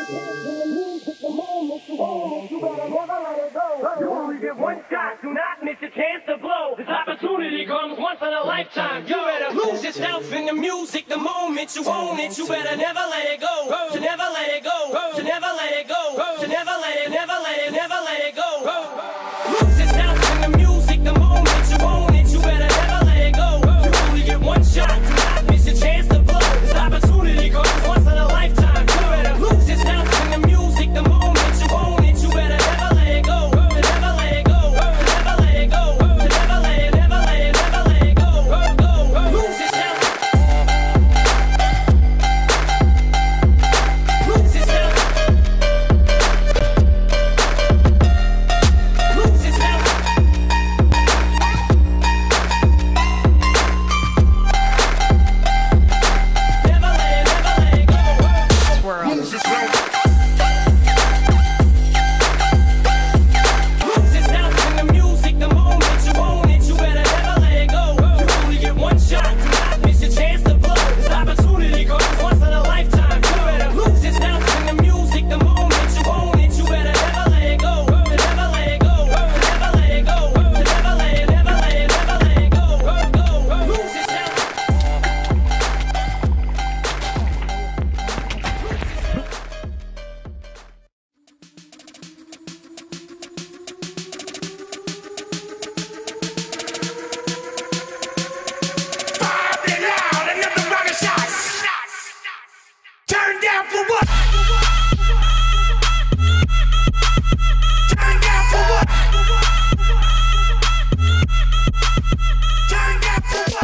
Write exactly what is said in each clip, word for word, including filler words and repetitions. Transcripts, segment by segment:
You only get one shot, do not miss your chance to blow. This opportunity comes once in a lifetime. You better lose yourself in the music the moment you own it. You better never let it go. To never let it go. To never let it go. To never let it, never let it, never let it go. Lose yourself in the music the moment you own it. You better never let it go. You only get one shot, do not miss your chance to blow. This opportunity comes once in a lifetime. You better lose yourself in the music the moment you own it. You better never let it go. To never let it go. To never let it go. To never let it, never let it, never let it go. Go. Lose yourself. Lose yourself. Lose yourself. Never let it, never let it go. Swirl. Lose yourself. Lose yourself in the music the moment you own it. You better never let it go. You only get one shot, do not miss your chance to blow. This opportunity comes once in a lifetime. You better lose yourself in the music the moment you own it. You better never let it go. To never let it go. To never let it go. To never let it, never let it, never let it go. Go. Lose yourself. Firing out another round of shots. Turn down for what? Turn down for what? Turn down for what?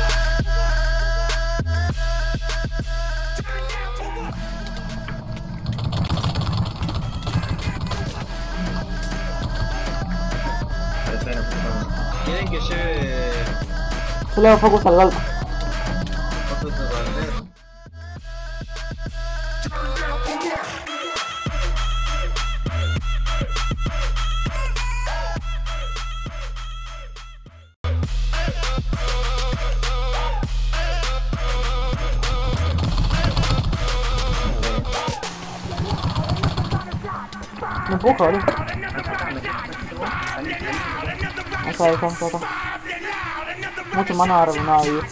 Turn down for what? Quieren que lleve Yo le hago focus al golpe. otro bandera. Me empuja, boludo. Ahí está, ahí está, ahí está, ahí está. Mucho más no no va a vivir.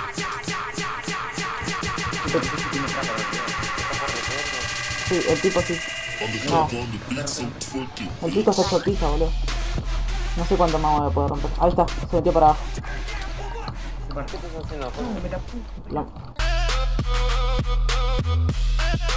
Sí, el tipo sí. No. El pico está hecho pija, boludo. No sé cuánto más voy a poder romper. Ahí está, se metió para abajo. ¿Qué estás haciendo? La-